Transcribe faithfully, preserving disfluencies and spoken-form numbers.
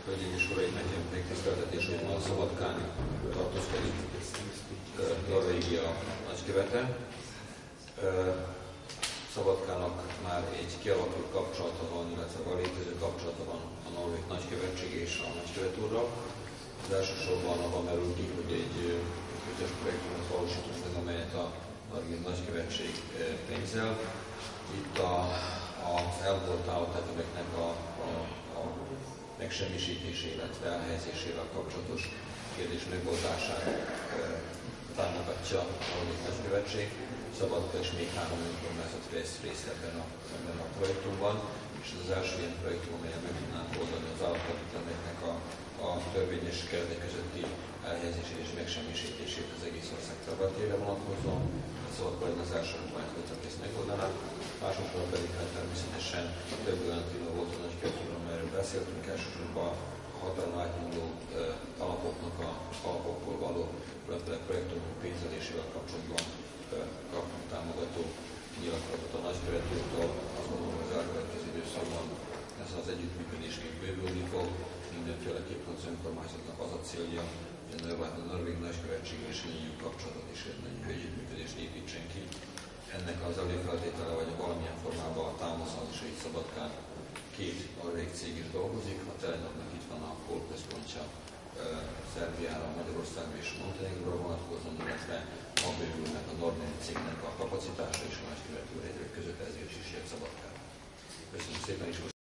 Hölgyeim és Uraim, nekem megtiszteltetés, hogy ma Szabadkán tartózkodik Norvégia nagykövete. Szabadkának már egy kialakult kapcsolata van, illetve a létező kapcsolata van a norvég nagykövetség és a nagykövet úrral. Az elsősorban abban merül ki, hogy egy közös projektumot valósítunk meg, amelyet a norvég nagykövetség pénzzel. Itt a, a elvolt állattetemeknek a, a, a megsemmisítése, illetve elhelyezésével kapcsolatos kérdés megoldását e, támogatja a norvég nagykövetség. Szabadka és még három önkormányzat vesz részt ebben a, ebben a projektumban, és ez az első ilyen projektum, amelyen meg tudnánk oldani az állattetemeknek a, a törvényes keretek közötti elhelyezését és megsemmisítését az egész ország területére vonatkozóan. Szabadka az első önkormányzat, aki ezt megoldaná. Másodszor pedig hát természetesen több olyan téma volt a nagykövetségről, amelyről beszéltünk, elsősorban a határon átnyúló e, alapoknak a alapokból való projektok pénzelésével kapcsolatban e, kapunk támogató nyilatkozatot a nagykövetőtől. Azt gondolom, hogy az elkövetkező időszakban ez az együttműködés még bővülni fog. Mindenféleképpen az önkormányzatnak az a célja, hogy a norvég nagykövetség és nyílt kapcsolatot és egy együttműködést építsen ki. Ennek az előfeltétele, vagy valamilyen formában a támasz az is, hogy Szabadkán két norvég cég is dolgozik. A Telenornak itt van a Call központja e, Szerbiára, Magyarországra és Montenegróra vonatkozóan, illetve ma bővülnek a Nordnet cégnek a kapacitása és a nagykövető között, ezért is jött Szabadkán. Köszönöm szépen is.